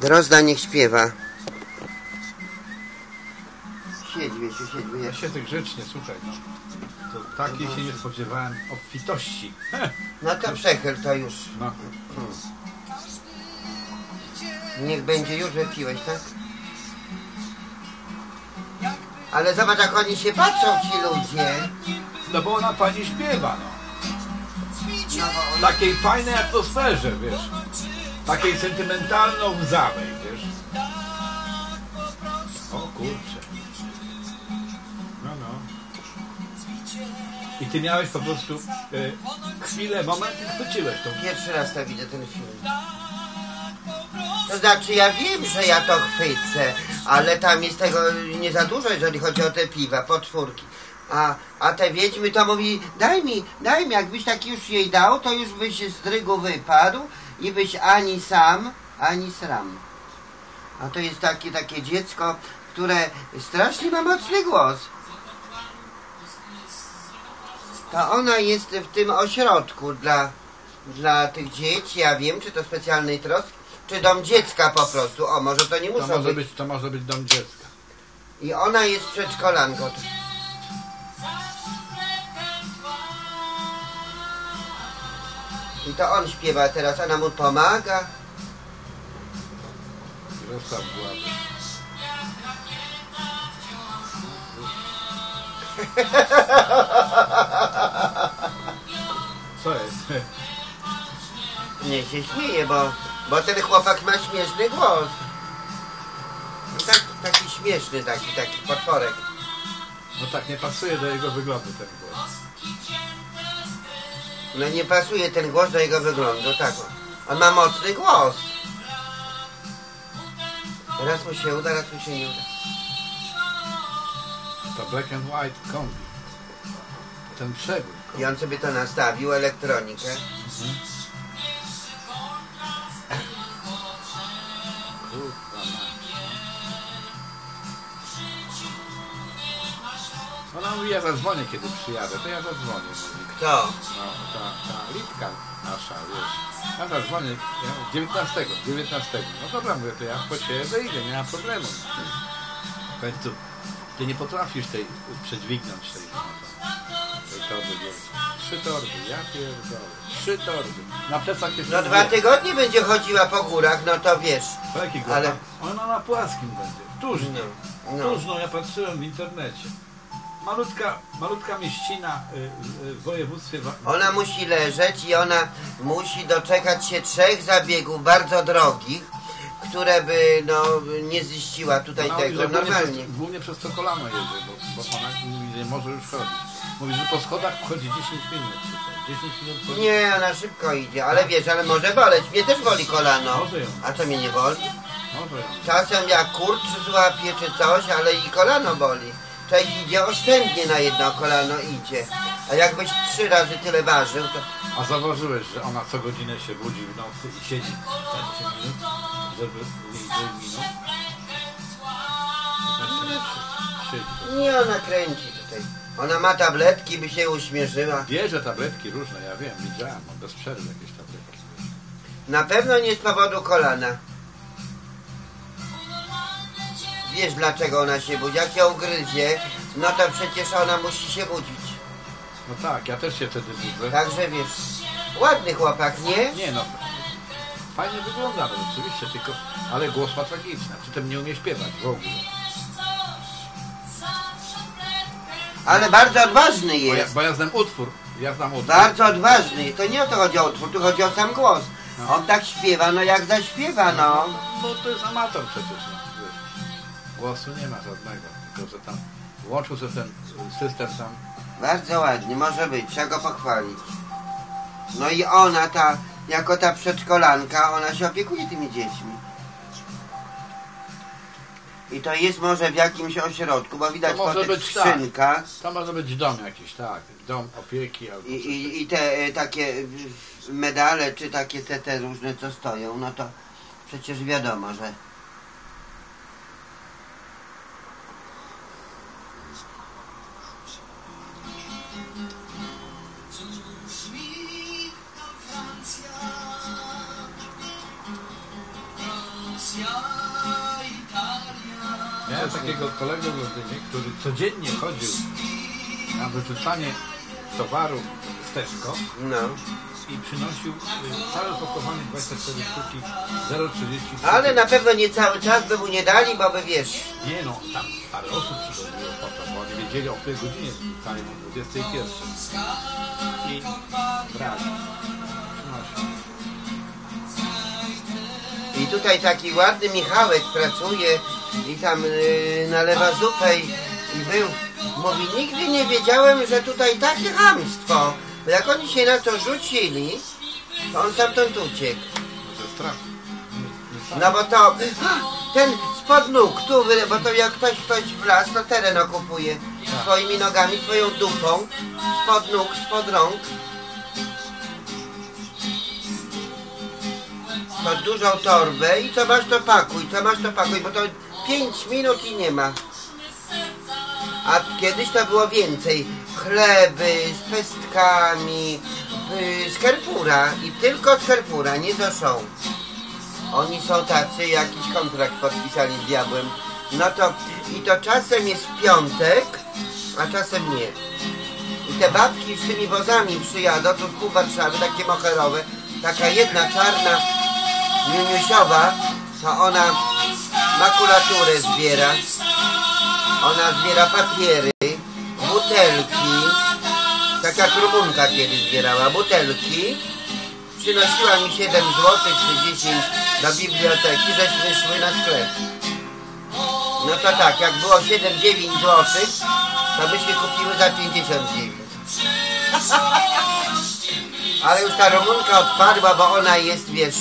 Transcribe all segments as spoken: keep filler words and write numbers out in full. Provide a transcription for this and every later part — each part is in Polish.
Drozda niech śpiewa. Siedź, Wiesiu, siedź. Ja siedzę grzecznie, słuchaj. No. To takiej się nie spodziewałem obfitości. No to przechyl to już. No. Hmm. Niech będzie, już wypiłeś, tak? Ale zobacz, jak oni się patrzą, ci ludzie. No bo ona pani śpiewa, no. No, bo W oni... takiej fajnej atmosferze, wiesz. Takiej sentymentalno-łzawej, wiesz. O kurczę. No, no. I ty miałeś po prostu e, chwilę, moment i chwyciłeś tą. Pierwszy raz to widzę ten film. To znaczy, ja wiem, że ja to chwycę, ale tam jest tego nie za dużo, jeżeli chodzi o te piwa, potwórki. A, a te wiedźmy to mówi, daj mi, daj mi, jakbyś tak już jej dał, to już byś z drygu wypadł i byś ani sam, ani sram. A to jest takie, takie dziecko, które strasznie ma mocny głos. To ona jest w tym ośrodku dla, dla tych dzieci, ja wiem, czy to specjalnej troski, czy dom dziecka po prostu. O, może to nie muszą To może być. być, to może być dom dziecka. I ona jest przedszkolanką. I to on śpiewa teraz, ona mu pomaga. Rozstaw gławy. Co jest? Nie się śmieje, bo, bo ten chłopak ma śmieszny głos. No tak, taki śmieszny, taki, taki potworek. No tak, nie pasuje do jego wyglądu ten głos. No nie pasuje ten głos do jego wyglądu, tak. On ma mocny głos. Raz mu się uda, raz mu się nie uda. To black and white kombi. Ten przegód. I on sobie to nastawił, elektronikę. Mhm. Kurwa mać. Ona mówi, ja zadzwonię, kiedy przyjadę, to ja zadzwonię. Mówi. Kto? No, ta, ta Litka nasza, wiesz. Ja zadzwonię, ja, dziewiętnastego, dziewiętnastego. No dobra, mówię, to ja po ciebie wyjdę, nie ma problemu. W końcu, ty nie potrafisz tej przedźwignąć tej, tej torby. Trzy torby, ja pierdolę. Trzy torby. Na plecach jest... No dwa tygodnie będzie chodziła po górach, no to wiesz. Jaki góra? Ale... Ona na płaskim będzie. W Tużnie. No. W Tużną, ja patrzyłem w internecie. Malutka, malutka mieścina y, y, w województwie... Ona musi leżeć i ona musi doczekać się trzech zabiegów bardzo drogich, które by no nie ziściła tutaj Ona tego mówi, że normalnie. Głównie przez, głównie przez to kolano jedzie, bo, bo ona mówi, nie może już chodzić. Mówi, że po schodach wchodzi dziesięć minut. dziesięć minut chodzi. Nie, ona szybko idzie, ale wiesz, ale może boleć. Mnie też boli kolano. Może ją. A co mnie nie boli? Może ją. Czasem jak kurcz złapie czy coś, ale i kolano boli. Człowiek idzie oszczędnie na jedno kolano idzie. A jakbyś trzy razy tyle ważył, to... A zauważyłeś, że ona co godzinę się budzi w nocy i siedzi piętnaście minut, żeby piętnaście minut? Siedzi. Nie, ona kręci tutaj. Ona ma tabletki, by się uśmierzyła. Bierze tabletki różne, ja wiem, widziałem, mam bez przerwy jakieś tabletki. Na pewno nie z powodu kolana. Wiesz dlaczego ona się budzi? Jak ją gryzie, no to przecież ona musi się budzić. No tak, ja też się wtedy budzę. Także wiesz, ładny chłopak, nie? Nie no, fajnie wygląda, no oczywiście, tylko, ale głos ma tragiczny, przy tym nie umie śpiewać w ogóle. Ale bardzo odważny Bo ja, jest. bo ja znam utwór, ja znam utwór. Bardzo odważny jest. To nie o to chodzi o utwór, tu chodzi o sam głos. No. On tak śpiewa, no jak zaśpiewa, no. No to jest amator przecież, no. Wiesz, głosu nie ma żadnego, tylko że tam włączył sobie ten system tam. Bardzo ładnie, może być, trzeba go pochwalić. No i ona, ta, jako ta przedszkolanka, ona się opiekuje tymi dziećmi. I to jest może w jakimś ośrodku, bo widać To po może tych być, tak. skrzynkach. To może być dom jakiś, tak, dom opieki albo I, coś i, i te e, takie e, medale, czy takie te, te różne, co stoją, no to przecież wiadomo, że... Miałem takiego kolegę w Londynie, który codziennie chodził na wyrzucanie towaru z Tesco No. i przynosił y, całe opakowanie dwadzieścia cztery sztuki zero przecinek trzydzieści. Ale na pewno nie cały czas by mu nie dali, bo by wiesz. Nie no, tam parę osób przychodziło po to, bo oni wiedzieli o której godzinie wrzucają o dwudziestej pierwszej. I brali. Przynosił. I tutaj taki ładny Michałek pracuje i tam yy, nalewa zupę i, i był. Mówi, nigdy nie wiedziałem, że tutaj takie chamstwo. Bo jak oni się na to rzucili, to on stamtąd uciekł. Może strach. No bo to ten spod nóg, tu, wy- bo to jak ktoś ktoś w las, to teren okupuje swoimi nogami, swoją dupą, spod nóg, spod rąk. To dużą torbę i co masz to pakuj, co masz to pakuj, bo to pięć minut i nie ma. A kiedyś to było więcej. Chleby z pestkami, y, z Carrefoura i tylko z Carrefoura, nie z Auchan. Oni są tacy, jakiś kontrakt podpisali z diabłem. No to i to czasem jest w piątek, a czasem nie. I te babki z tymi wozami przyjadą, tu z pół Warszawy, takie moherowe. Taka jedna czarna, niuniusiowa, to ona makulaturę zbiera. Ona zbiera papiery, butelki. Taka Rumunka kiedyś zbierała butelki. Przynosiła mi siedem złotych czy dziesięć do biblioteki, żeśmy szły na sklep. No to tak, jak było siedem dziewięć złotych, to byśmy kupiły za pięćdziesiąt dziewięć. Ale już ta Rumunka odpadła, bo ona jest, wiesz,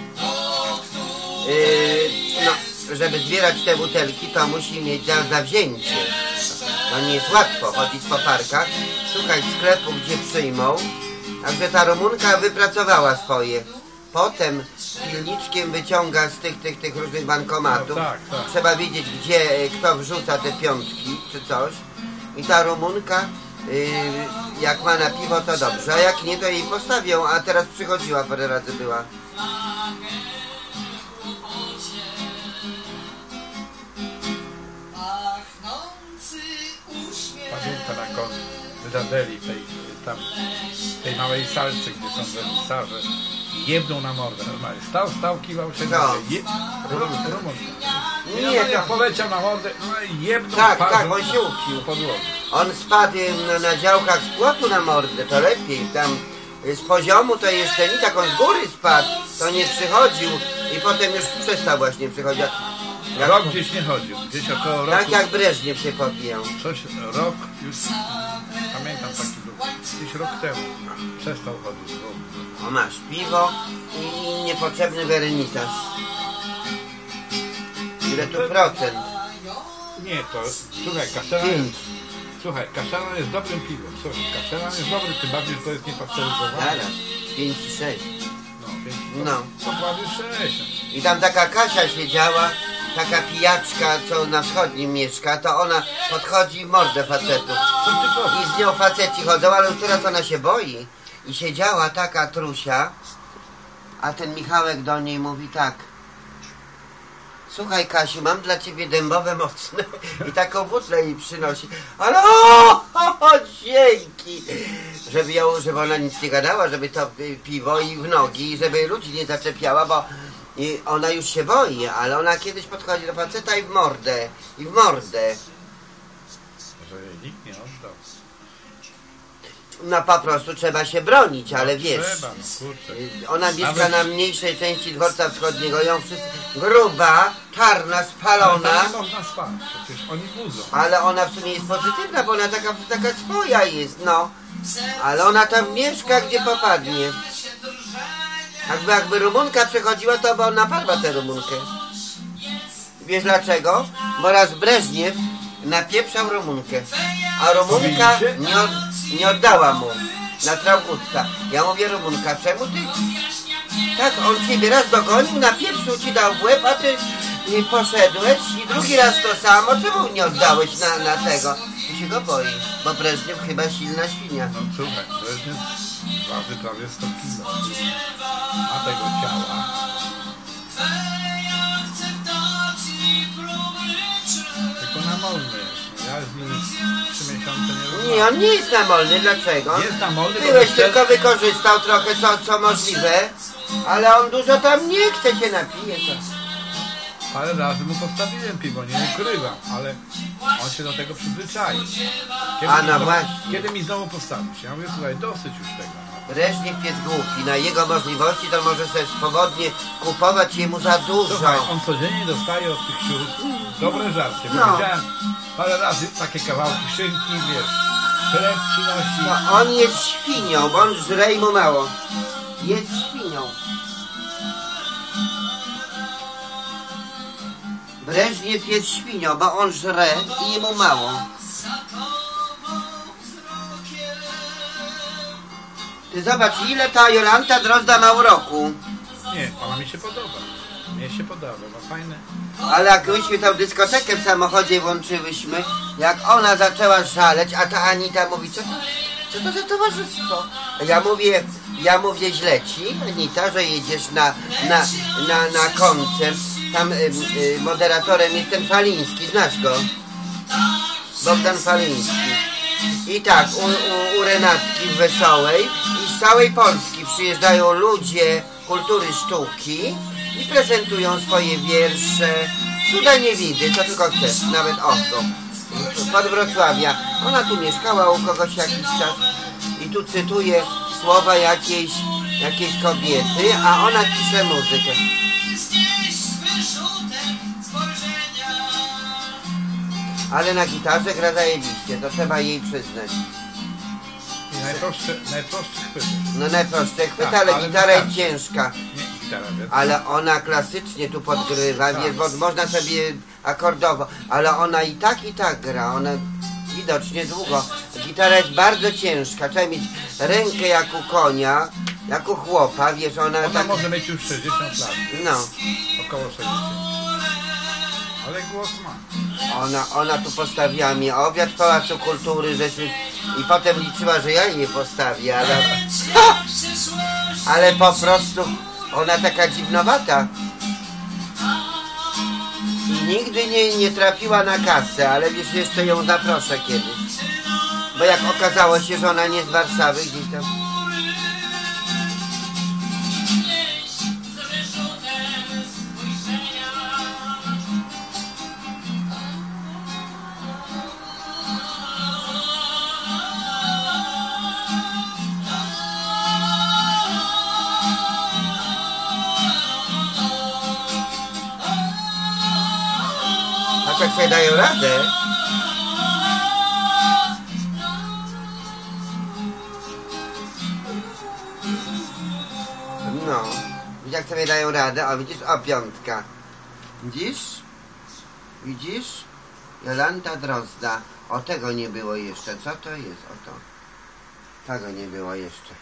yy, no, żeby zbierać te butelki, to musi mieć za, zawzięcie. To nie jest łatwo chodzić po parkach, szukać sklepu, gdzie przyjmą. Także ta Rumunka wypracowała swoje. Potem pilniczkiem wyciąga z tych, tych, tych różnych bankomatów. No tak, tak. Trzeba wiedzieć, gdzie, kto wrzuca te piątki, czy coś. I ta Rumunka, yy, jak ma na piwo, to dobrze. A jak nie, to jej postawią. A teraz przychodziła, parę razy była. Pamiętam jak on wydadeli tej, tam, tej małej salce, gdzie są wernisarze, jebnął na mordę normalnie. Stał, stał, kiwał się No. na je, rum, rum, Nie, Nie, to- jak poleciał na mordę, no i jebnął Tak, twarzą tak, on się upił. w podłogę. On spadł na, na działkach z płotu na mordę, to lepiej. Tam y, z poziomu to jeszcze nie, tak on z góry spadł, to nie przychodził i potem już przestał właśnie przychodzić. Jak, Rok gdzieś nie chodził, gdzieś około roku, tak jak Breżniew się popijał. coś, rok już, pamiętam taki był, gdzieś rok temu przestał chodzić w ogóle. O, masz piwo i niepotrzebny wernisaż. Ile tu procent? Nie, to, słuchaj, kaszelan Pięć. jest, słuchaj, kaszelan jest dobrym piwem, słuchaj, kaszelan jest dobry, tym bardziej, że to jest niepakteryzowane. Zaraz, pięć i sześć. No, więc No. to prawie sześćdziesiąt. I tam taka Kasia siedziała, taka pijaczka, co na wschodnim mieszka, to ona podchodzi i w mordę facetów. Co ty powiesz? I z nią faceci chodzą, ale już teraz ona się boi. I siedziała taka trusia, a ten Michałek do niej mówi tak. Słuchaj Kasiu, mam dla ciebie dębowe mocne. I taką butlę jej przynosi. Ale o, o, o, dzięki! Żeby, ją, żeby ona nic nie gadała, żeby to y, piwo i w nogi, i żeby ludzi nie zaczepiała, bo i ona już się boi, ale ona kiedyś podchodzi do faceta i w mordę, i w mordę. Że jej nikt nie oddał. No po prostu trzeba się bronić, ale wiesz. Trzeba, no kurczę. Ona mieszka Nawet- na mniejszej części dworca wschodniego, ją wszyscy... Gruba, czarna, Ale spalona, tam nie można spać, przecież oni budzą. ale ona w sumie jest pozytywna, bo ona taka, taka swoja jest, no. Ale ona tam mieszka, gdzie popadnie. Jakby, jakby Rumunka przechodziła, to by on napadła tę Rumunkę. Wiesz dlaczego? Bo raz Breżniew napieprzał Rumunkę, a Rumunka Mówiliście? nie, od, nie oddała mu na Traugutka. Ja mówię, Rumunka, czemu ty... Tak, on ciebie raz dogonił, napieprzył ci, dał w łeb, a ty y, poszedłeś i drugi raz to samo, czemu nie oddałeś na, na tego? Ty się go boi, bo Breżniew chyba silna świnia. No słuchaj, Breżniew waży prawie sto kilo. Ma tego ciała. miesiące nie Nie, on nie jest namolny, dlaczego? Jest namolny, bo Byłeś chce- tylko wykorzystał trochę co, co możliwe, ale on dużo tam nie chce się napije. To. Parę razy mu postawiłem piwo, nie ukrywam, ale on się do tego przyzwyczai. Kiedy A, mi no znowu- właśnie. Kiedy mi znowu postawisz? Ja mówię, słuchaj, dosyć już tego. Breżniew jest głupi, na jego możliwości to może sobie swobodnie kupować jemu za dużo. Słuchaj, on codziennie dostaje od tych sióstr dobre żarcie. Bo No. widziałem parę razy takie kawałki szynki, wiesz, chleb przynosi. No, on jest świnią, bo on żre i mu mało. Jest świnią. Breżniew jest świnią, bo on żre i mu mało. Ty zobacz, ile ta Jolanta Drozda ma uroku. Nie, ona mi się podoba. Mnie się podoba, ma fajne. Ale jak myśmy tą dyskotekę w samochodzie włączyłyśmy, jak ona zaczęła szaleć, a ta Anita mówi, co to, co to za towarzystwo? Ja mówię, ja mówię źle ci, Anita, że jedziesz na, na, na, na koncert. Tam y, y, moderatorem jest ten Faliński, znasz go? Bogdan Faliński. I tak, u, u, u Renatki w Wesołej i z całej Polski przyjeżdżają ludzie kultury sztuki i prezentują swoje wiersze. Cuda nie widy, co tylko chcesz, nawet oko. Pod Wrocławia. Ona tu mieszkała u kogoś jakiś czas i tu cytuje słowa jakiejś, jakiejś kobiety, a ona pisze muzykę. Ale na gitarze gra zajebiście, to trzeba jej przyznać. I najprostsze, najprostszy chwyt. No najprostsze chwyt, Tak, ale ale gitara jest wystarczy. ciężka. Nie, gitara, wiesz? Ale ona klasycznie tu podgrywa, Tak. wiesz, bo można sobie akordowo, ale ona i tak, i tak gra, ona widocznie długo. Gitara jest bardzo ciężka, trzeba mieć rękę jak u konia, jak u chłopa, wiesz, ona, Ona tak... może mieć już sześćdziesiąt lat, No, około sześćdziesiąt. Ale głos ma. ona, ona tu postawiła mi obiad w Pałacu Kultury, żeśmy... I potem liczyła, że ja jej postawię, ale... Ale po prostu ona taka dziwnowata. I nigdy nie, nie trafiła na kasę, ale wiesz, jeszcze ją zaproszę kiedyś. Bo jak okazało się, że ona nie z Warszawy, gdzieś tam... A tak sobie dają radę. No, jak sobie dają radę, o widzisz, o piątka. Widzisz? Widzisz? Jolanta Drozda. O tego nie było jeszcze. Co to jest? O to. Tego nie było jeszcze.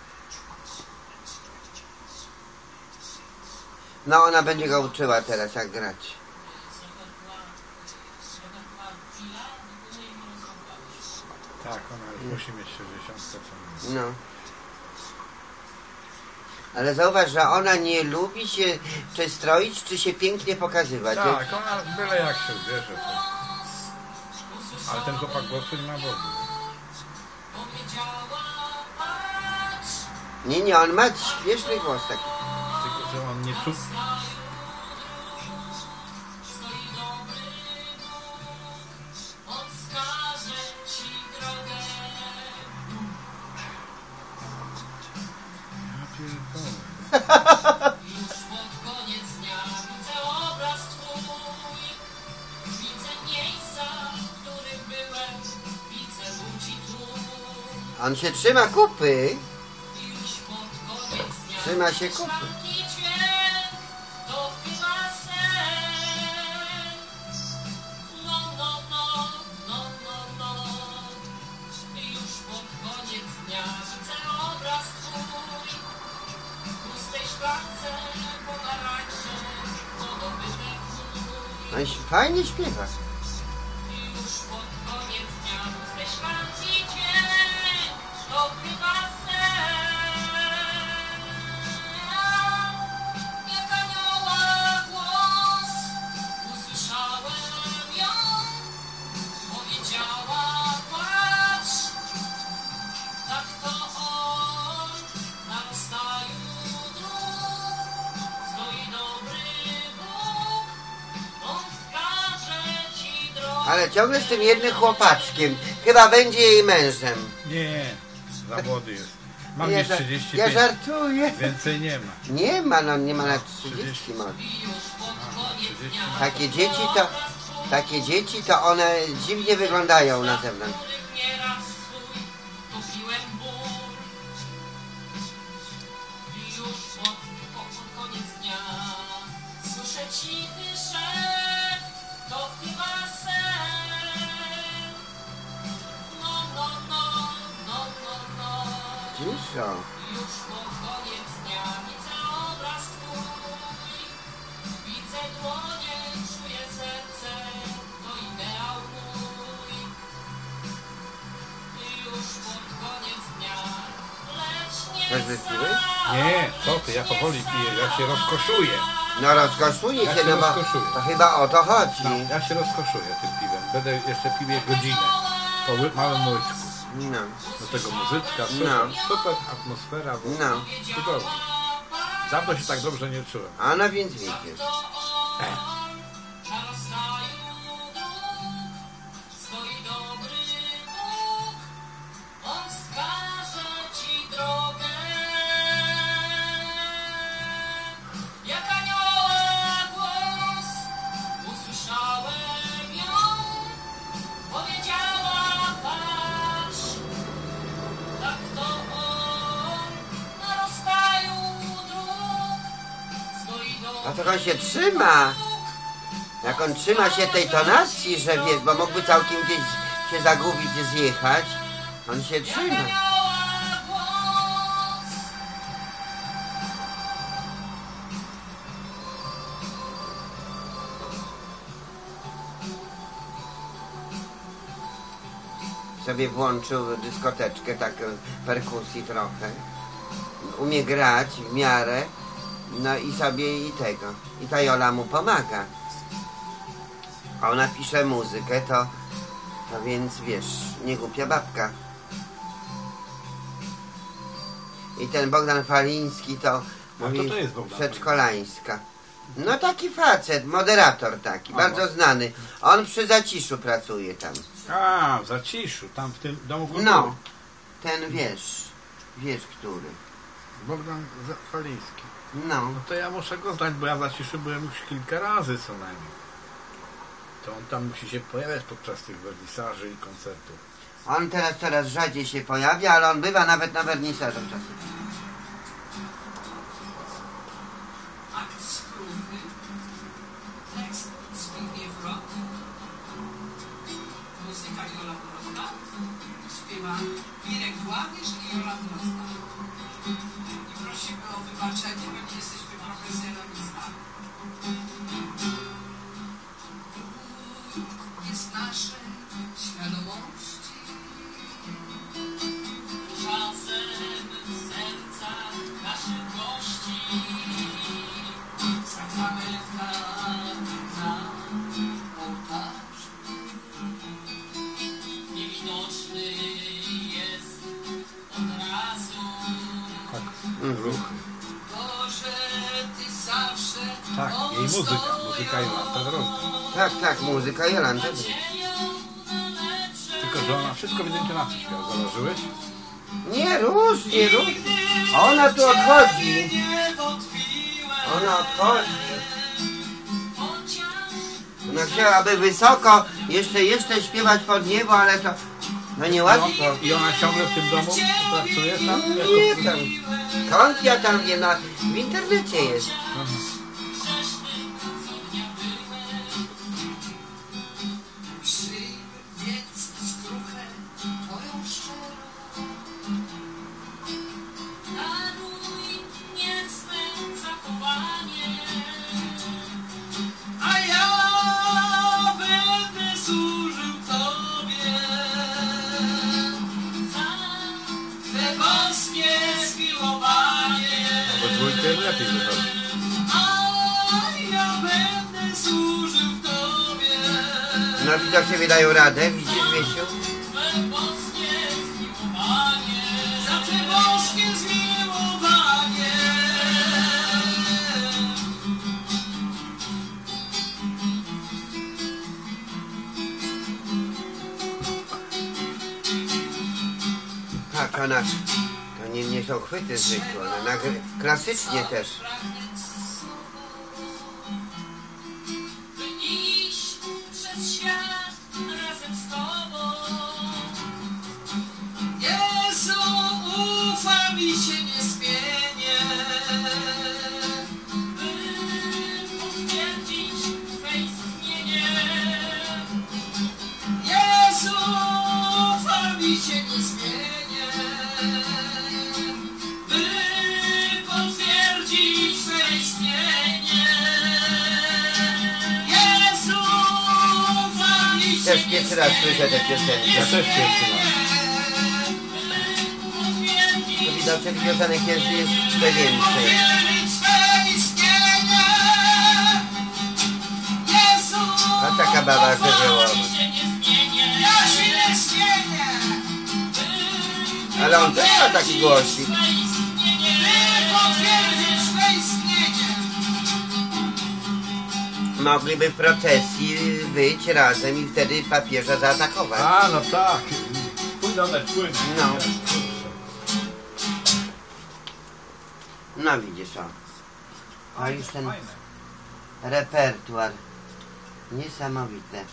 No ona będzie go uczyła teraz jak grać. Tak, ona już musi mieć sześćdziesiąt. No. Ale zauważ, że ona nie lubi się czy stroić, czy się pięknie pokazywać. Tak, ona byle jak się ubierze. To... Ale ten chłopak głosu nie ma w ogóle. Nie, nie, on ma śmieszny głos taki. Tylko, że on nie czuł. On się trzyma kupy. Trzyma się kupy. No i fajnie śpiewa. Ale ciągle z tym jednym chłopaczkiem. Chyba będzie jej mężem. Nie, za młody jest. Mam Ja gdzieś ża- trzydzieści Ja pięć. żartuję. Więcej nie ma. Nie ma, no nie ma lat trzydzieści. trzydzieści może. A, trzydzieści. Takie dzieci to, takie dzieci to one dziwnie wyglądają na zewnątrz. Ciszo. Już pod koniec dnia widzę obraz twój. Widzę dłonie, czuję serce, to ideał mój. Już pod koniec dnia, lecz nie Też wypiłeś? Nie, co ty, ja powoli piję, ja się rozkoszuję. No rozkoszuje Ja się, się no bo rozkoszuję. to chyba o to chodzi. No, ja się rozkoszuję tym piwem. Będę jeszcze piję godzinę. Po ły- małym łyczku. No, Do tego muzyczka, super, No. super atmosfera. Bo no. cudownie. Dawno się tak dobrze nie czułem. A no więc widzisz. na rozstaju dróg stoi dobry Bóg. On wskaże ci drogę. Jak anioła głos usłyszałem ją. Powiedziała patrz, tak to on na rozstaju dróg stoi A dobry to on się trzyma. Jak on trzyma się tej tonacji, że wiesz, bo mógłby całkiem gdzieś się zagubić i zjechać. On się trzyma. anioła głos. Sobie włączył dyskoteczkę, taką perkusji trochę. Umie grać w miarę. No i sobie i tego. I ta Jola mu pomaga. A ona pisze muzykę, to, to więc wiesz, nie głupia babka. I ten Bogdan Faliński to A mówi kto to jest Bogdan przedszkolańska. No taki facet, moderator taki, A, bardzo no. znany. On przy Zaciszu pracuje tam. A, w Zaciszu, tam w tym domu kultury. No, ten wiesz, wiesz który. Bogdan Faliński. No, No to ja muszę go znać, bo ja w Zaciszu byłem już kilka razy co najmniej. To on tam musi się pojawiać podczas tych wernisaży i koncertów. on teraz coraz rzadziej się pojawia, ale on bywa nawet na wernisażach czasem. Akt skrótny. Tekst Zbigniew Rot. Muzyka Jola Prosta. Śpiewa Mirek Dławisz i Jola Prosta. I prosimy o wybaczenie, bo nie jesteśmy profesjonalistami. Jest nasze świadomości. Czasem w sercach naszych gości. Sakramentka na ołtarzu. Niewidoczny jest od razu. Tak, Mhm. ruchy. Boże, Ty zawsze Tak, jej muzyka, muzyka Jolanta Drozda. Tak, tak, muzyka Jolanta. Tylko, że ona wszystko w jednej tonacji śpiewa, zauważyłeś? Nie, różnie, różnie. A ona tu odchodzi. Ona odchodzi. Ona chciałaby wysoko, jeszcze, jeszcze śpiewać pod niebo, ale to, no niełatwo. I ona ciągle w tym domu pracuje tam? Jako... Nie tam. Skąd ja tam wiem? Na, w internecie jest. Aha. Przywiedz skruchę Twoją szczerą. Daruj niecne zachowanie, a ja będę służył Tobie za Twe boskie zmiłowanie. No bo dwójkę lepiej wychodzi. A ja będę służył Tobie. No widocznie dają radę, widzisz, Wiesiu? Twe boskie zmiłowanie. Za Twe boskie zmiłowanie. Znaczy ona, to nie, nie są chwyty zwykłe, ona nagry, klasycznie też. Iść przez świat razem z Tobą. Jezu, ufam i się nie zmienię. By potwierdzić Twe istnienie. Jezu, ufam i się nie zmienię. By potwierdzić Twe istnienie. Jezu, ufam i się Też nie pierwszy raz słyszę te piosenki. Ja też pierwszy raz. To widać, że piosenek jest, jest więcej. potwierdzić Twe istnienie. Jezu, A taka baba żywiołowa. się nie zmienię. ja się nie zmienię. Ale on też ma taki głosik. Twe istnienie. By potwierdzić Twe istnienie. Mogliby w procesji być razem i wtedy papieża zaatakować. A, no tak. Pójdą na płynie. No. No widzisz, o. A już ten repertuar. Niesamowite.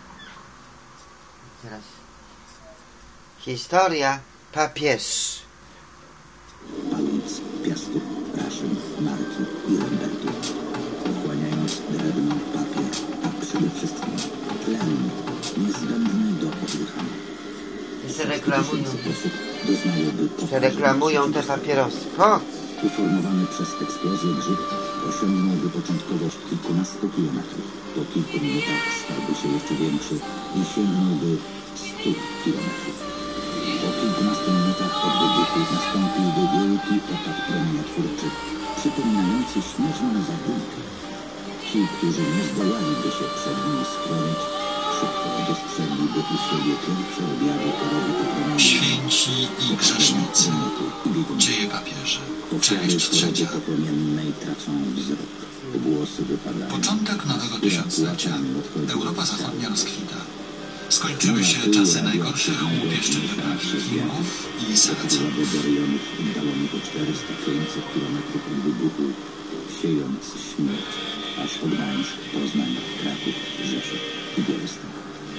Teraz historia papież. Paląc piasków, raszyn, marki i Lambertu, ochłaniając drewno, papier, a przede wszystkim tlen niezbędny do oddychania. Jeszcze reklamują, Osób doznałoby jeszcze reklamują te papierosy. O! Uformowany przez eksplozję grzyb osiągnąłby początkowość kilkunastu kilometrów. Po kilku minutach stałby się jeszcze większy i sięgnąłby stu kilometrów. Po kilkunastu minutach od wybuchu nastąpiłby wielki opad promieniotwórczy, przypominający śnieżną zabójkę. Ci, którzy nie zdołaliby się przed nim schronić, szybko dostrzegliby u siebie pierwsze objawy choroby popromieniowej. Święci i grzesznicy. Dzieje papieży. Część trzecia. Popromiennej tracą wzrok. Włosy wypadają. Początek nowego tysiąclecia. Europa Zachodnia rozkwita. Skończyły się czasy najgorszych łupieszczych Wikingów i Saracynów. Do rejonów oddalonych o czterysta do pięciuset kilometrów od wybuchu, siejąc śmierć, aż po Gdańsk, Poznań, Kraków, Rzeszów i Białystok.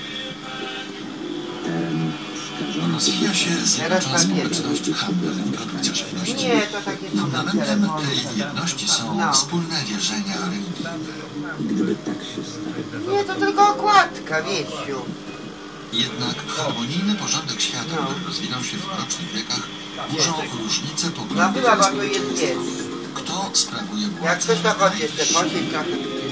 Teren skażony... Rozwija się zjednoczona społeczność handel i produkcja żywności. Nie, to takie są Fundamentem telefony. tej jedności są No. wspólne wierzenia religii. Gdyby tak się stało, Nie, to tylko okładka, wieciu. Jednak harmonijny porządek świata, No. który rozwinął się w mrocznych wiekach, burzą różnice No poglądów była i bardzo jest, perspektyw. jest. Kto sprawuje Jak władzę ktoś to w chodzi jeszcze najwyższym posiedź trochę.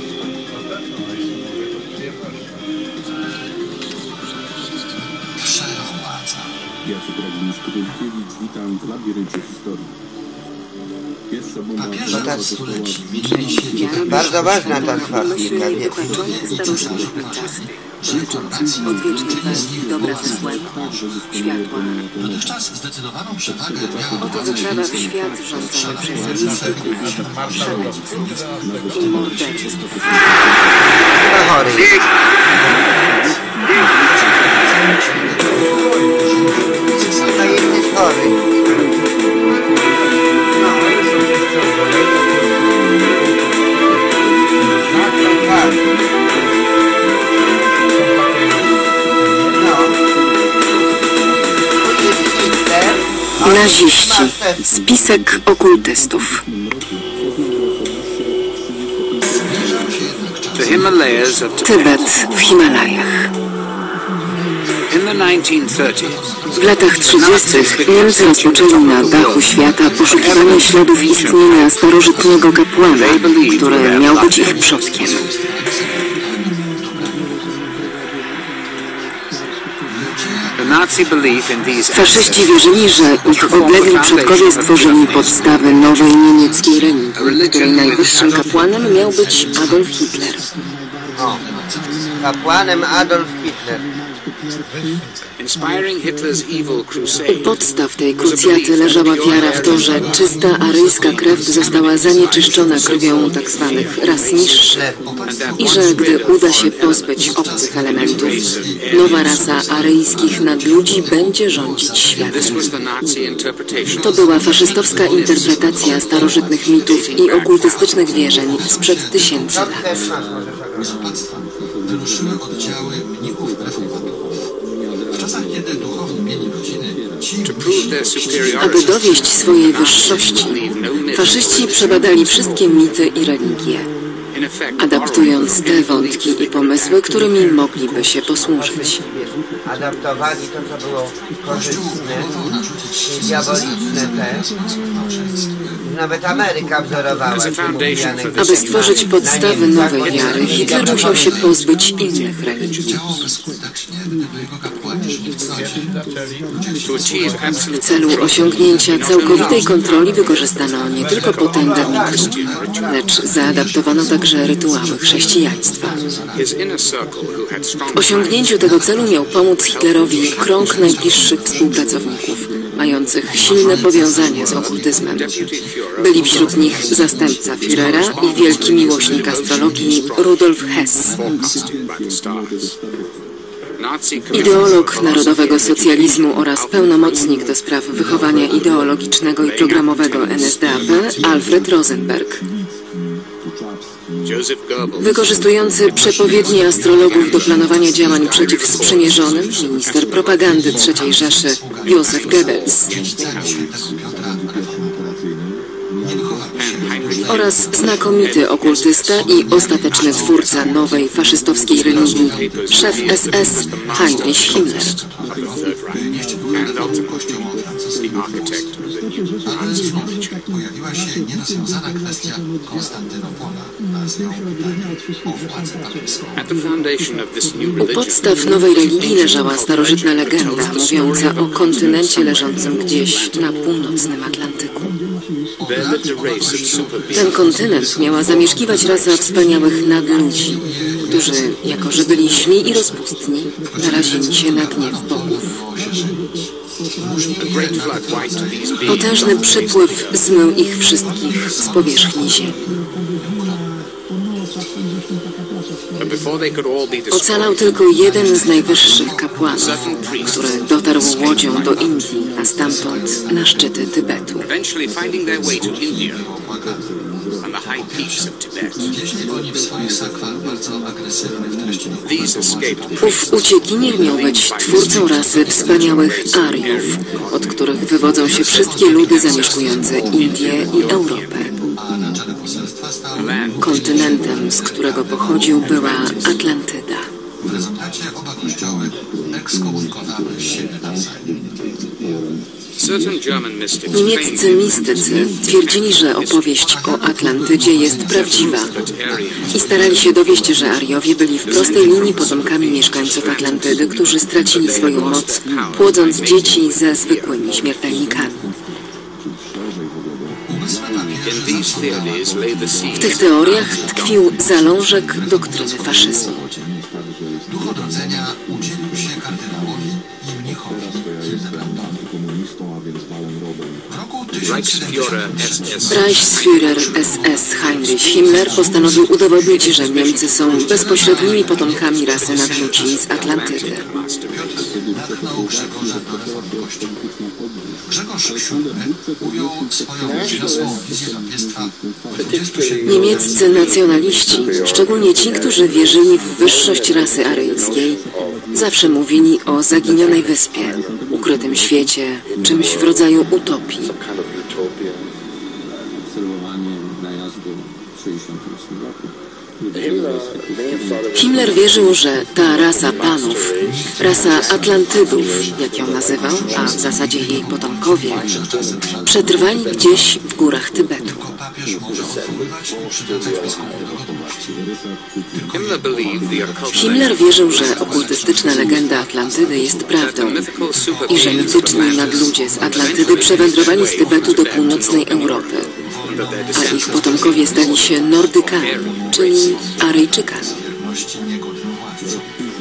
Wszechwładza. Jacek Radziński-Wojtkiewicz, witam w labiryncie historii. Pierwsza bomba Papieże No tak. od stuleci mieli się Bardzo ważna ta swastika, wiecie. i cesarze uważali, że reformacji czyli z nich Dobra była ze złem, Boża. światła. Dotychczas zdecydowaną przewagę miała Oto władza wyprawa w świecka. świat rządzony przez Władza misję szaleńców i morderców. Chyba chory. No jesteś chory. No. Tak. No. Tu jest Hitler. a Naziści. masz też- Spisek okultystów. Zbliżał się jednak czas. The Himalayas of Tybet w Himalajach. In the nineteen thirties, W latach trzydziestych Niemcy rozpoczęli na dachu świata poszukiwanie śladów istnienia starożytnego kapłana, który miał być ich przodkiem. the Nazi belief in these Faszyści wierzyli, że ich odlegli przodkowie stworzyli podstawy nowej niemieckiej religii, której najwyższym kapłanem miał być Adolf Hitler. O. Kapłanem Adolf Hitler. Inspiring Hitler's evil U crusade podstaw tej krucjaty leżała wiara w to, że czysta aryjska krew została zanieczyszczona krwią tzw. ras niższych i że gdy uda się pozbyć obcych elementów, nowa rasa aryjskich nadludzi będzie rządzić światem. This was the Nazi interpretation. To była faszystowska interpretacja starożytnych mitów i okultystycznych wierzeń sprzed tysięcy To lat. też masz, możesz oglądać. Z opactwa wyruszyły oddziały mnichów reformatorów. W czasach, kiedy duchowni mieli rodziny, ci To prove their Aby superiority, dowieść swojej wyższości, faszyści przebadali wszystkie mity i religie, in effect, adaptując te wątki i pomysły, którymi mogliby się posłużyć. Wiesz, adaptowali to, co było Kościół korzystne próbował narzucić i diaboliczne te. Nawet Ameryka wzorowała się mówianek. Aby stworzyć podstawy nowej wiary, Hitler musiał się pozbyć innych religii. działałby skutecznie, gdyby jego kapłani żyli w zgodzie. to achieve W absolute celu osiągnięcia całkowitej kontroli wykorzystano nie tylko potęgę mitu, lecz zaadaptowano także rytuały chrześcijaństwa. his inner circle, who had strong W osiągnięciu tego celu miał pomóc Hitlerowi krąg najbliższych współpracowników, mających silne powiązanie z okultyzmem. Byli wśród nich zastępca Führera i wielki miłośnik astrologii Rudolf Hess. forecasted by the stars. Nazi Ideolog narodowego socjalizmu oraz pełnomocnik do spraw wychowania ideologicznego i programowego N S D A P Alfred Rosenberg. Joseph Goebbels, Wykorzystujący przepowiednie astrologów do planowania działań przeciw sprzymierzonym, minister propagandy trzeciej Rzeszy Józef Goebbels Celu świętego Piotra reformatoracyjnym nie wychował się Heinrich oraz znakomity okultysta i ostateczny twórca nowej faszystowskiej religii, szef S S Heinrich Himmler. of the Third Reich, and ultimately the architect of the new Ale w tym momencie pojawiła się nierozwiązana kwestia Konstantynopola, a z nią pytanie o władzę papieską. At the foundation of this new U religion, podstaw nowej religii leżała starożytna legenda mówiąca o kontynencie leżącym gdzieś na północnym Atlantyku. there lived a race of super Ten beings. kontynent miała zamieszkiwać rasa wspaniałych nadludzi, którzy, jako że byli źli i rozpustni, narazili się na gniew bogów. A great flood wiped these beings. Potężny przypływ zmył ich wszystkich z powierzchni ziemi. But before they could all be Ocalał destroyed, tylko jeden z najwyższych kapłanów, który dotarł łodzią do Indii, a stamtąd na szczyty Tybetu. eventually finding their way to India and the high peaks of Tibet. Wieźli oni w swoich sakwach bardzo agresywny w treści duchów These escaped Ów uciekinier miał być twórcą rasy wspaniałych Ariów, od których wywodzą się wszystkie ludy zamieszkujące Indię i Europę. a na czele poselstwa stał Kontynentem, z którego pochodził, była Atlantyda. w rezultacie oba kościoły ekskomunikowały z siebie nawzajem. certain German mystics Niemieccy claimed mistycy twierdzili, że opowieść o Atlantydzie jest prawdziwa that Aryans i starali się dowieść, że Ariowie byli w prostej linii potomkami mieszkańców Atlantydy, którzy stracili swoją moc, płodząc dzieci ze zwykłymi śmiertelnikami. Umysły in papieży these theories lay the W seed tych teoriach tkwił zalążek doktryny faszyzmu. duch odrodzenia udzielił się kardynałowi i mnichowi Hildebrandtowi. W roku Reichsführer S S Reichsführer S S Heinrich Himmler postanowił udowodnić, że Niemcy są bezpośrednimi potomkami rasy nadludzi z Atlantydy. Piotr natchnął Grzegorza do reformy Kościoła. Grzegorz siódmy ujął swoją wiosłą wizję papiestwa w dwudziestu siedmiu Niemieccy nacjonaliści, szczególnie ci, którzy wierzyli w wyższość rasy aryjskiej, zawsze mówili o zaginionej wyspie, ukrytym świecie, czymś w rodzaju utopii. Obserwowanie najazdu w sześćdziesiątym ósmym roku. Himmler wierzył, że ta rasa panów, rasa Atlantydów, jak ją nazywał, a w zasadzie jej potomkowie, przetrwali gdzieś w górach Tybetu. Tylko papież może odwoływać i przywracać biskupów. Himmler believed the occult Himmler wierzył, że okultystyczna legenda Atlantydy jest prawdą i że mityczni nadludzie z Atlantydy przewędrowali z Tybetu do północnej Europy, a ich potomkowie stali się Nordykami, czyli Aryjczykami. Wierności jego dla władcy.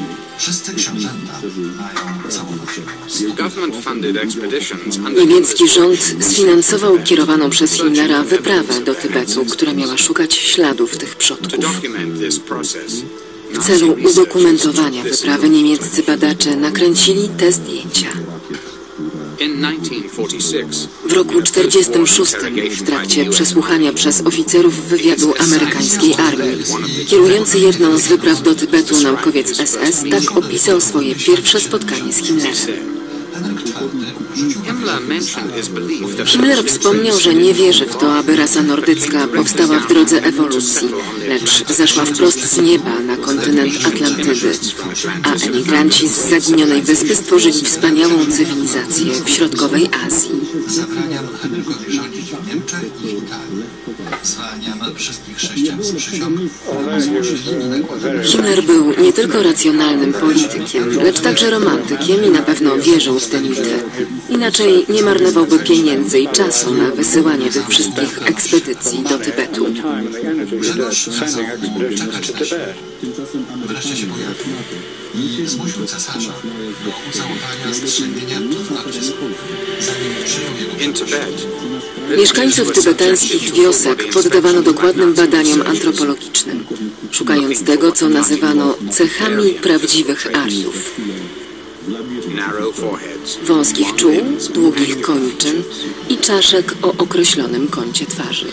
Wszyscy książęta mają całować głos. Government-funded expeditions under Niemiecki rząd sfinansował kierowaną przez Himmlera wyprawę do Tybetu, która miała szukać śladów tych to przodków. document this process. W celu udokumentowania wyprawy niemieccy badacze nakręcili te zdjęcia. In nineteen forty-six, W roku czterdziestym szóstym w trakcie przesłuchania przez oficerów wywiadu amerykańskiej armii, kierujący jedną z wypraw do Tybetu naukowiec S S tak opisał swoje pierwsze spotkanie z Himmlerem. Himmler mentioned his belief that Himmler wspomniał, że nie wierzy w to, aby rasa nordycka powstała w drodze ewolucji, lecz zeszła wprost z nieba na kontynent Atlantydy, a emigranci z zaginionej wyspy stworzyli wspaniałą cywilizację w środkowej Azji. Zabraniam Henrykowi rządzić w Niemczech i Italii. Zwalniam wszystkich chrześcijan z przysiąg, które złożyli i nakładali. Himmler był nie tylko racjonalnym politykiem, lecz także romantykiem i na pewno wierzył w te mity. Inaczej nie marnowałby pieniędzy i czasu na wysyłanie tych wszystkich ekspedycji do Tybetu. Grzegorz kazał mu czekać na siebie. Wreszcie się pojawił i zmusił cesarza do ucałowania strzemienia w odcisku, zanim przyjął jego in Tibet, Mieszkańców tybetańskich wiosek poddawano dokładnym badaniom antropologicznym, szukając tego, co nazywano cechami prawdziwych Ariów. narrow foreheads, Wąskich czuł, długich kończyn i czaszek o określonym kącie twarzy.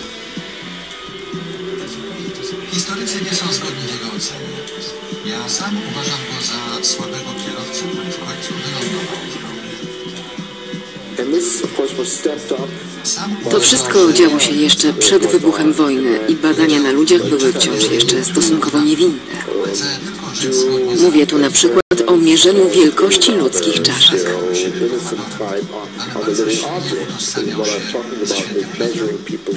Historycy nie są zgodni w jego ocenie. Ja sam uważam go za słabego kierowcę, który w końcu wylądował w rowie. Sam To wszystko działo się jeszcze przed wybuchem wojny i badania na ludziach były wciąż jeszcze stosunkowo niewinne. chcę tylko rzec zgodnie z Mówię tu na przykład o mierzeniu wielkości ludzkich czaszek. ale bardzo silnie utożsamiał się ze świętym Piotrem.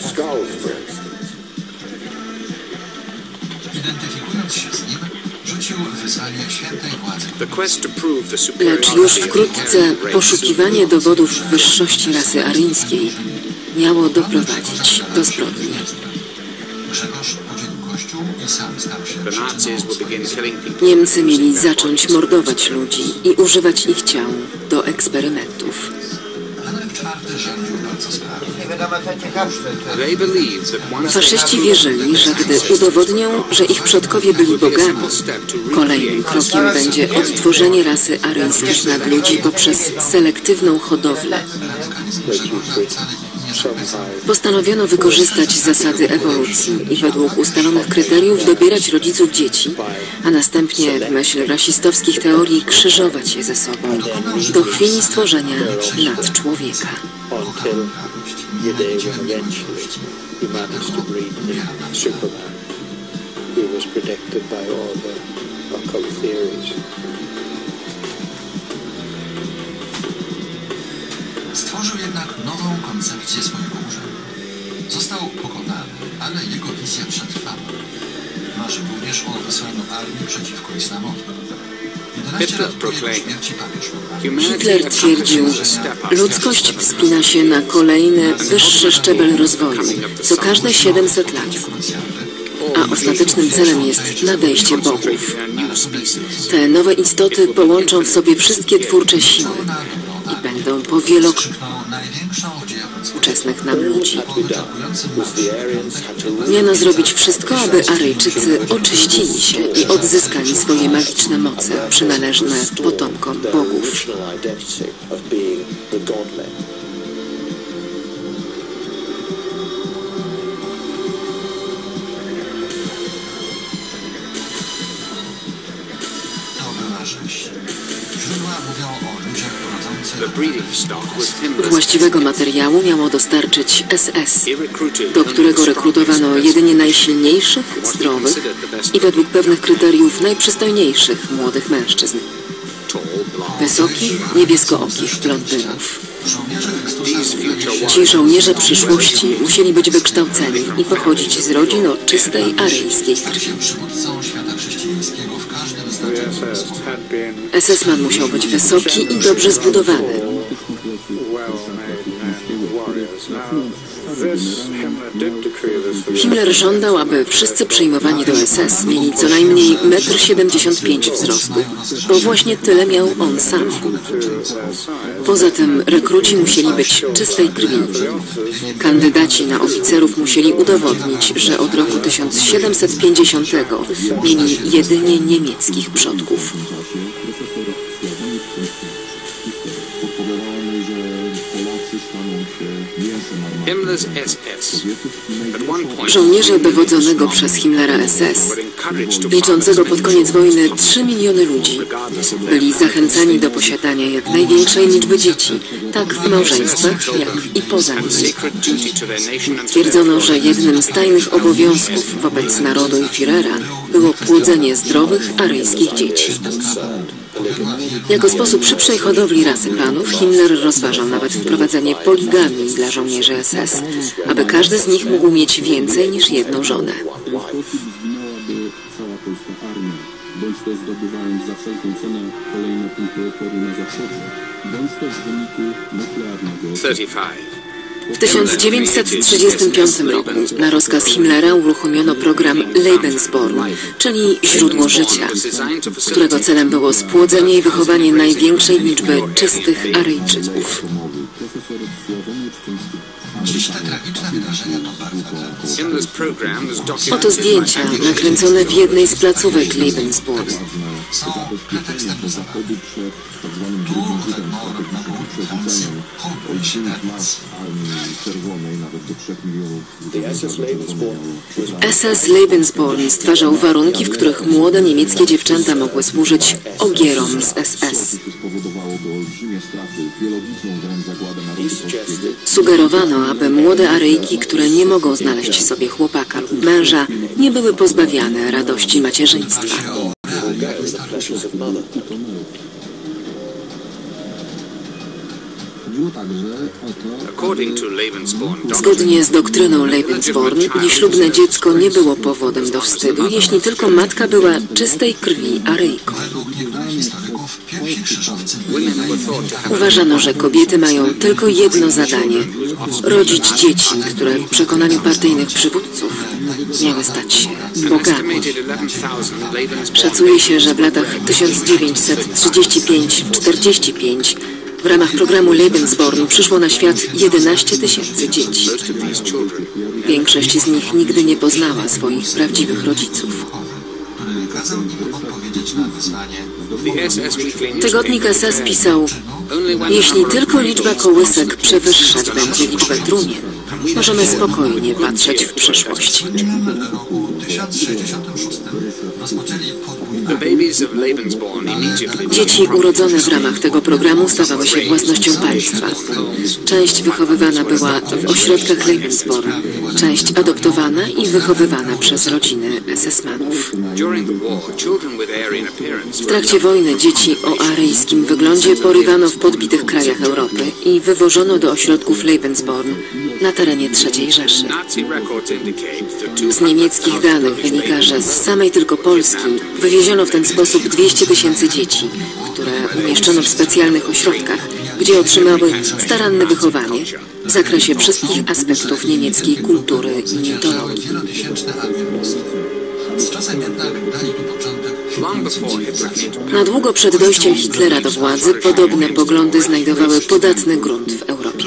Identyfikując się z nim, rzucił wyzwanie świętej władzy. the quest to prove the Lecz już superiority of wkrótce the Aryan race poszukiwanie dowodów wyższości rasy aryjskiej miało doprowadzić do zbrodni. Grzegorz podzielił kościół i sam stał się the Nazis will begin killing people. Niemcy mieli zacząć mordować ludzi i używać ich ciał do eksperymentów. Henryk czwarty rządził bardzo sprawnie. Nie wiadomo co ciekawsze. to- They believed that once they Faszyści had wierzyli, że gdy udowodnią, że ich przodkowie byli bogami, kolejnym krokiem będzie odtworzenie rasy aryjskiej nad ludzi poprzez selektywną hodowlę. Radykalizm Grzegorza wcale nie szkodził. Postanowiono wykorzystać zasady ewolucji i według ustalonych kryteriów dobierać rodziców dzieci, a następnie w myśl rasistowskich teorii krzyżować je ze sobą do chwili stworzenia nadczłowieka. Kochał radość, nienawidziłem niegodziwości. Superman, who was protected by all the occult theories. Stworzył jednak nową koncepcję swojego urzędu. Został pokonany, ale jego wizja przetrwała. Marzył również o wysłaniu armii przeciwko islamowi. jedenaście lat po jego śmierci papież poprawił. Hitler twierdził, ludzkość wspina się na kolejny, wyższy szczebel rozwoju, co każde siedemset lat, a ostatecznym celem jest nadejście bogów. Te nowe istoty połączą w sobie wszystkie twórcze siły i będą powielok Krzyknął największą w dziejach ludzkości. współczesnych nam ludzi. Po wyczerpującym marszu Miano zrobić wszystko, aby Aryjczycy oczyścili się i odzyskali swoje magiczne moce przynależne potomkom bogów. Original identity of being the godly. to była rzeź. Źródła mówią o ludziach The rodzących breeding stock was Himmler's. Właściwego materiału miało dostarczyć S S, He recruited do którego rekrutowano jedynie najsilniejszych, zdrowych i według pewnych kryteriów najprzystojniejszych młodych mężczyzn. tall, blonde. Wysokich, niebieskookich blondynów. żołnierze Chrystusa These future Ci żołnierze przyszłości musieli być wykształceni i pochodzić z rodzin o czystej aryjskiej stali krwi. się przywódcą świata chrześcijańskiego w każdym znaczeniu tego słowa. Had been S S-man musiał być wysoki i dobrze zbudowany. well-made men, warriors. Himmler żądał, aby wszyscy przyjmowani do S S mieli co najmniej metr siedemdziesiąt pięć wzrostu, bo właśnie tyle miał on sam. Poza tym rekruci musieli być czystej krwi. Kandydaci na oficerów musieli udowodnić, że od roku tysiąc siedemset pięćdziesiątego mieli jedynie niemieckich przodków. Żołnierze dowodzonego przez Himmlera S S, liczącego pod koniec wojny trzy miliony ludzi, byli zachęcani do posiadania jak największej liczby dzieci, tak w małżeństwach, jak i poza nimi. Twierdzono, że jednym z tajnych obowiązków wobec narodu i Führera było płodzenie zdrowych aryjskich dzieci. Jako sposób szybszej hodowli rasy panów Himmler rozważał nawet wprowadzenie poligamii dla żołnierzy S S, aby każdy z nich mógł mieć więcej niż jedną żonę. Bądź to zdobywając za wszelką cenę kolejne punkty oporu na zachodzie, bądź też w wyniku nuklearnego. W tysiąc dziewięćset trzydziestym piątym roku na rozkaz Himmlera uruchomiono program Lebensborn, czyli źródło życia, którego celem było spłodzenie i wychowanie największej liczby czystych Aryjczyków. Dziś te tragiczne wydarzenia to bardzo Oto zdjęcia nakręcone w jednej z placówek Lebensborn. są pretekstem do zachodu. Tu ten mord na publikację hołduje się teraz. S S Lebensborn stwarzał warunki, w których młode niemieckie dziewczęta mogły służyć ogierom z S S. Sugerowano, aby młode Aryjki, które nie mogą znaleźć sobie chłopaka lub męża, nie były pozbawiane radości macierzyństwa. Zgodnie z doktryną Lebensborn, nieślubne dziecko nie było powodem do wstydu, jeśli tylko matka była czystej krwi Aryjką. Uważano, że kobiety mają tylko jedno zadanie – rodzić dzieci, które w przekonaniu partyjnych przywódców miały stać się bogami. Szacuje się, że w latach tysiąc dziewięćset trzydziesty piąty do czterdziestego piątego w ramach programu Lebensborn przyszło na świat jedenaście tysięcy dzieci. Większość z nich nigdy nie poznała swoich prawdziwych rodziców. Tygodnik S S pisał: jeśli tylko liczba kołysek przewyższać będzie liczbę trumien, możemy spokojnie patrzeć w przyszłość. Dzieci urodzone w ramach tego programu stawały się własnością państwa. Część wychowywana była w ośrodkach Lebensborn, część adoptowana i wychowywana przez rodziny S S-manów. W trakcie wojny dzieci o aryjskim wyglądzie porywano w podbitych krajach Europy i wywożono do ośrodków Lebensborn na terenie trzeciej Rzeszy. Z niemieckich danych wynika, że z samej tylko Polski wywieziono w ten sposób dwieście tysięcy dzieci, które umieszczono w specjalnych ośrodkach, gdzie otrzymały staranne wychowanie w zakresie wszystkich aspektów niemieckiej kultury i mitologii. Na długo przed dojściem Hitlera do władzy podobne poglądy znajdowały podatny grunt w Europie.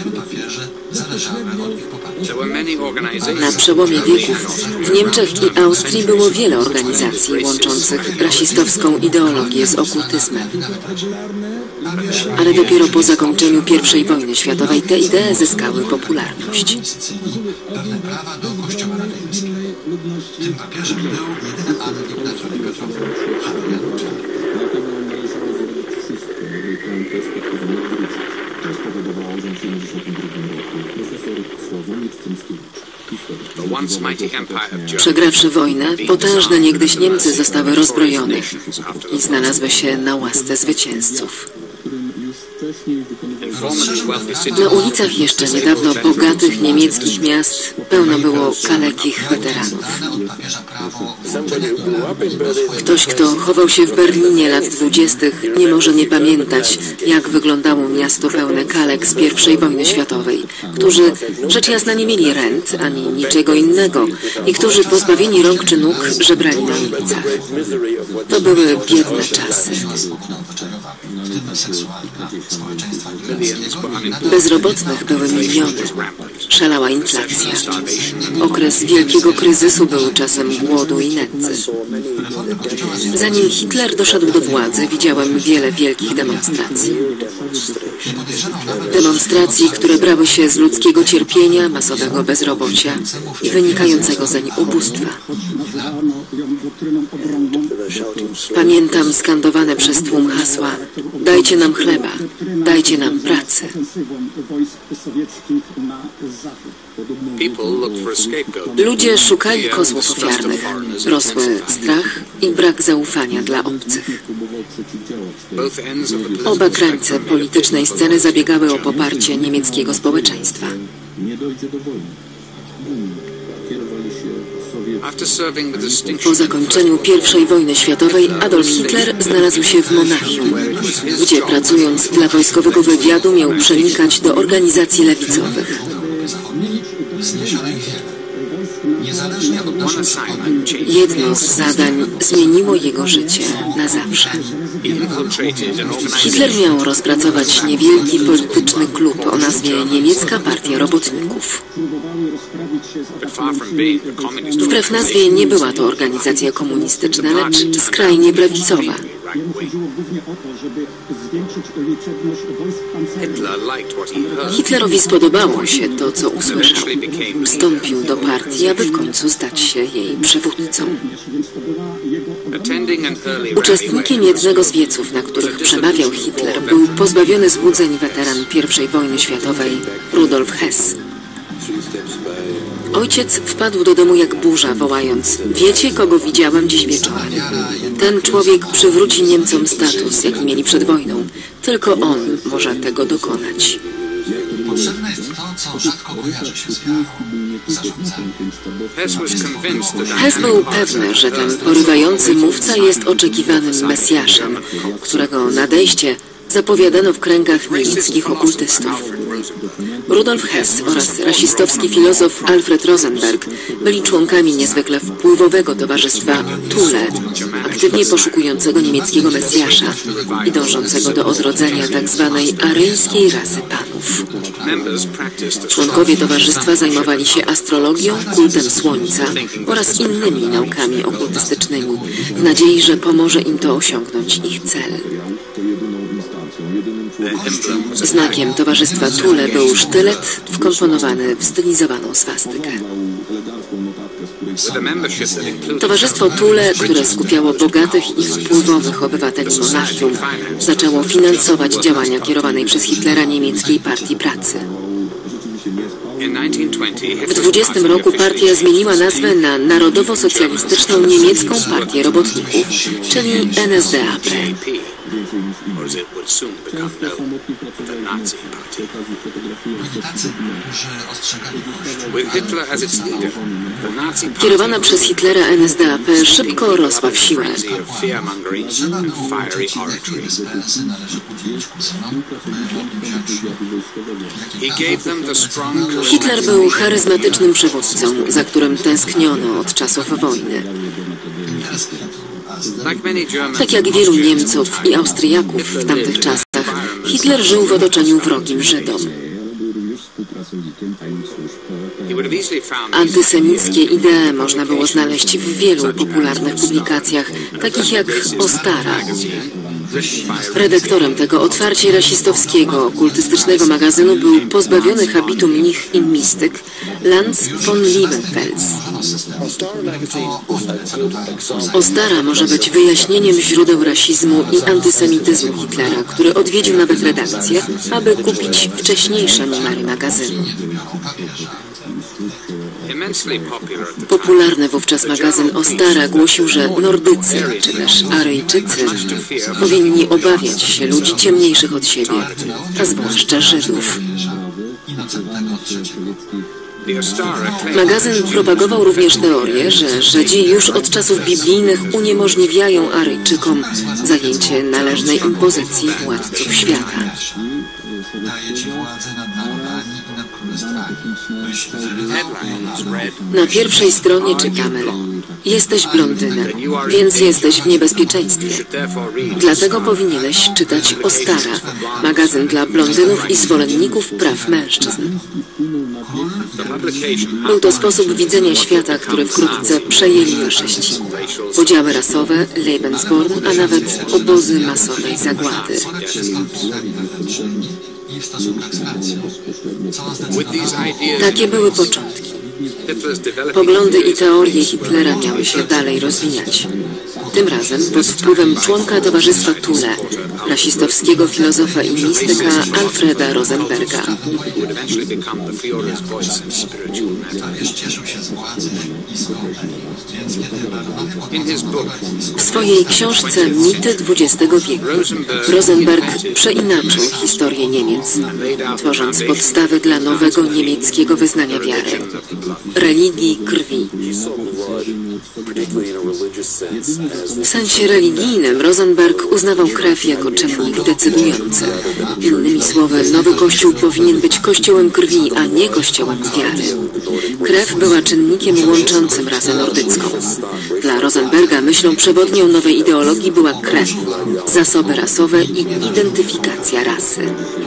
Na przełomie wieków w Niemczech i Austrii było wiele organizacji łączących rasistowską ideologię z okultyzmem. Ale dopiero po zakończeniu pierwszej wojny światowej te idee zyskały popularność. Tym papieżem był jedyny Anglik na czele Piotrowca, Przegrawszy wojnę, potężne niegdyś Niemcy zostały rozbrojone i znalazły się na łasce zwycięzców. Na ulicach jeszcze niedawno bogatych niemieckich miast pełno było kalekich weteranów. Ktoś, kto chował się w Berlinie lat dwudziestych, nie może nie pamiętać, jak wyglądało miasto pełne kalek z pierwszej wojny światowej, którzy rzecz jasna nie mieli rent ani niczego innego i którzy pozbawieni rąk czy nóg żebrali na ulicach. To były biedne czasy. Bezrobotnych były miliony. Szalała inflacja. Okres wielkiego kryzysu był czasem głodu i nędzy. Zanim Hitler doszedł do władzy, widziałem wiele wielkich demonstracji. Demonstracji, które brały się z ludzkiego cierpienia, masowego bezrobocia i wynikającego zeń ubóstwa. Pamiętam skandowane przez tłum hasła: dajcie nam chleba, dajcie nam pracy. Ludzie szukali kozłów ofiarnych. Rosły strach i brak zaufania dla obcych. Oba krańce politycznej sceny zabiegały o poparcie niemieckiego społeczeństwa. Po zakończeniu pierwszej wojny światowej Adolf Hitler znalazł się w Monachium, gdzie pracując dla wojskowego wywiadu miał przenikać do organizacji lewicowych. Jedno z zadań zmieniło jego życie na zawsze. Hitler miał rozpracować niewielki polityczny klub o nazwie Niemiecka Partia Robotników. Wbrew nazwie nie była to organizacja komunistyczna, lecz skrajnie prawicowa. Hitlerowi spodobało się to, co usłyszał. Wstąpił do partii, aby w końcu stać się jej przywódcą. Uczestnikiem jednego z wieców, na których przemawiał Hitler, był pozbawiony złudzeń weteran pierwszej wojny światowej Rudolf Hess. Ojciec wpadł do domu jak burza, wołając: wiecie, kogo widziałem dziś wieczorem? Ten człowiek przywróci Niemcom status, jaki mieli przed wojną. Tylko on może tego dokonać. Potrzebne jest to, co rzadko kojarzy się z wiarą. Zarządzanie. Hess był pewny, że ten porywający mówca jest oczekiwanym Mesjaszem, którego nadejście zapowiadano w kręgach niemieckich okultystów. Rudolf Hess oraz rasistowski filozof Alfred Rosenberg byli członkami niezwykle wpływowego towarzystwa Thule, aktywnie poszukującego niemieckiego Mesjasza i dążącego do odrodzenia tzw. aryjskiej rasy panów. Członkowie towarzystwa zajmowali się astrologią, kultem słońca oraz innymi naukami okultystycznymi w nadziei, że pomoże im to osiągnąć ich cel. Znakiem towarzystwa Thule był sztylet wkomponowany w stylizowaną swastykę. Towarzystwo Thule, które skupiało bogatych i wpływowych obywateli Monachium, zaczęło finansować działania kierowanej przez Hitlera niemieckiej Partii Pracy. W dwudziestym roku partia zmieniła nazwę na Narodowo-Socjalistyczną Niemiecką Partię Robotników, czyli N S D A P. Kierowana przez Hitlera N S D A P szybko rosła w siłę. Hitler był charyzmatycznym przywódcą, za którym tęskniono od czasów wojny. Tak jak wielu Niemców i Austriaków w tamtych czasach, Hitler żył w otoczeniu wrogim Żydom. Antysemickie idee można było znaleźć w wielu popularnych publikacjach, takich jak Ostara. Redaktorem tego otwarcie rasistowskiego, okultystycznego magazynu był pozbawiony habitu mnich i mistyk Lanz von Liebenfels. Ostara może być wyjaśnieniem źródeł rasizmu i antysemityzmu Hitlera, który odwiedził nawet redakcję, aby kupić wcześniejsze numery magazynu. Immensely popular at the time. Popularny wówczas magazyn Ostara głosił, że Nordycy, czy też Aryjczycy, powinni obawiać się ludzi ciemniejszych od siebie, a zwłaszcza Żydów. Innocentnego trzeciego. The Ostara claimed Magazyn propagował również teorię, że Żydzi już od czasów biblijnych uniemożliwiają Aryjczykom zajęcie należnej im pozycji władców świata. Daje ci władzę nad narodami i nad królestwami, byś wyrywał headlines read, Na pierwszej stronie czytamy: jesteś blondynem, więc jesteś w niebezpieczeństwie. should therefore read Dlatego powinieneś czytać Ostara, magazyn dla blondynów i zwolenników praw mężczyzn. the publication Był to sposób widzenia świata, który wkrótce przejęli faszyści. Podziały rasowe, Lebensborn, a nawet obozy masowej zagłady. jak się skonstruowali wewnętrznymi i w stosunkach z Francją. Co with these zdecydowało ideas Takie były początki. Hitler's developing Poglądy i theories teorie Hitlera miały się dalej rozwijać. Tym razem pod wpływem członka Towarzystwa Thule, rasistowskiego filozofa i mistyka Alfreda Rosenberga. would eventually become the Führer's voice in spiritual matter. Papież cieszył się z władzy i zgody, więc kiedy Bernadotte In his book, W swojej książce Mity dwudziestego wieku Rosenberg przeinaczył historię Niemiec, tworząc podstawy dla nowego niemieckiego wyznania wiary, religii krwi. W sensie religijnym Rosenberg uznawał krew jako czynnik decydujący. Innymi słowy, nowy kościół powinien być kościołem krwi, a nie kościołem wiary. Krew była czynnikiem łączącym rasę nordycką. Dla Rosenberga myślą przewodnią nowej ideologii była krew, zasoby rasowe i identyfikacja rasy.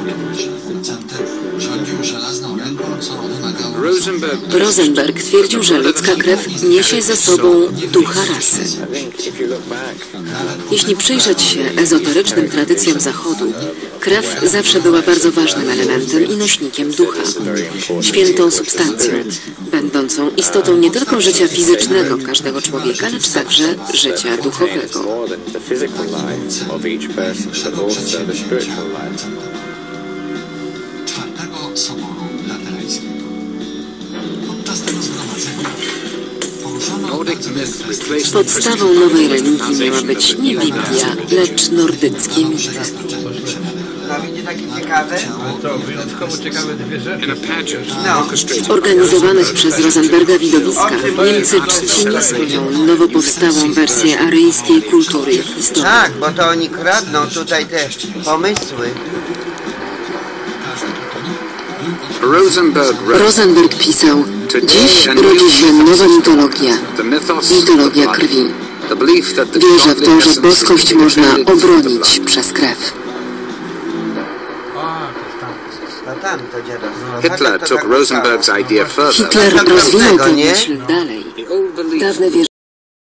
rządził żelazną ręką, co wymagało Rosenberg Rosenberg twierdził, że ludzka krew niesie ze sobą ducha rasy. Jeśli przyjrzeć się ezoterycznym tradycjom Zachodu, krew zawsze była bardzo ważnym elementem i nośnikiem ducha, świętą substancją, będącą istotą nie tylko życia fizycznego każdego człowieka, lecz także życia duchowego. czwartego Soboru Laterańskiego. Podczas tego zgromadzenia poruszono Nordic bardzo myth wiele kwestii. replaced Podstawą nowej religii miała być nie Biblia, lecz nordyckie mity. No widzicie takie ciekawe? To wyjątkowo ciekawe dwie rzeczy. in a pageant No. orchestrated W organizowanych przez Rosenberga widowiskach Niemcy czcili swoją nowo powstałą wersję aryjskiej kultury i historii. Tak, bo to oni kradną tutaj te pomysły. Rosenberg wrote, Rosenberg pisał: dziś rodzi się nowa mitologia, the mythos mitologia of life, krwi. the belief that the Wierzę w to, godly że essence boskość can be można defended through the obronić blood. przez krew. A, to jest tam. No tam to dziadostwo. Hitler To took tak Rosenberg's idea further. Hitler rozwijał tę nie? myśl dalej. The old belief Dawne wierzenia